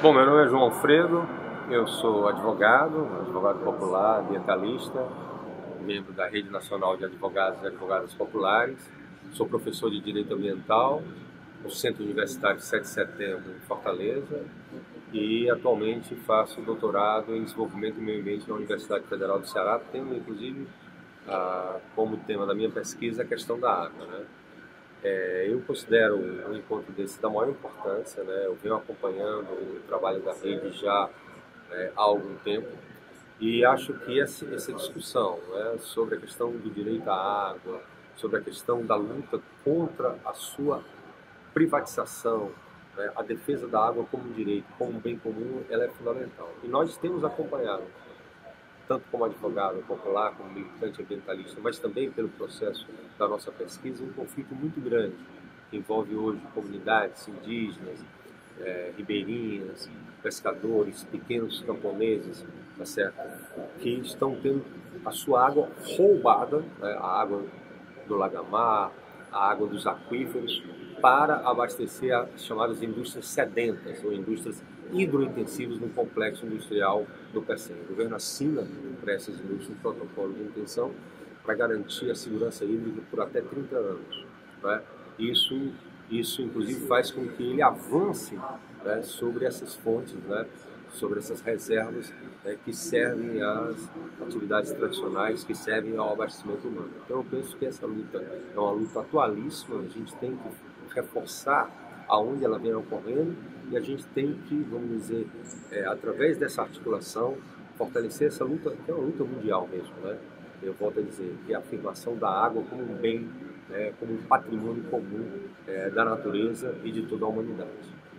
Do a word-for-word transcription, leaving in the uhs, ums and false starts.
Bom, meu nome é João Alfredo, eu sou advogado, advogado popular, ambientalista, membro da Rede Nacional de Advogados e Advogadas Populares, sou professor de Direito Ambiental no Centro Universitário sete de Setembro, em Fortaleza, e atualmente faço doutorado em Desenvolvimento e Meio Ambiente na Universidade Federal do Ceará, tendo inclusive ah, como tema da minha pesquisa a questão da água, né? É, eu considero um encontro desse da maior importância, né? Eu venho acompanhando o trabalho da rede já é, há algum tempo e acho que essa, essa discussão, né, sobre a questão do direito à água, sobre a questão da luta contra a sua privatização, né, a defesa da água como um direito, como um bem comum, ela é fundamental. E nós temos acompanhado, tanto como advogado popular, como militante ambientalista, mas também pelo processo da nossa pesquisa, um conflito muito grande, que envolve hoje comunidades indígenas, é, ribeirinhas, pescadores, pequenos camponeses, tá certo? Que estão tendo a sua água roubada, né, a água do lagamar, a água dos aquíferos, para abastecer as chamadas indústrias sedentas, ou indústrias hidrointensivas no complexo industrial do Pecém. O governo assina para essas indústrias um protocolo de intenção para garantir a segurança hídrica por até trinta anos. Né? Isso, isso, inclusive, faz com que ele avance, né, sobre essas fontes, né, sobre essas reservas, né, que servem às atividades tradicionais, que servem ao abastecimento humano. Então eu penso que essa luta é uma luta atualíssima, a gente tem que reforçar aonde ela vem ocorrendo e a gente tem que, vamos dizer, é, através dessa articulação, fortalecer essa luta, que é uma luta mundial mesmo, né? Eu volto a dizer que é a afirmação da água como um bem, né, como um patrimônio comum é, da natureza e de toda a humanidade.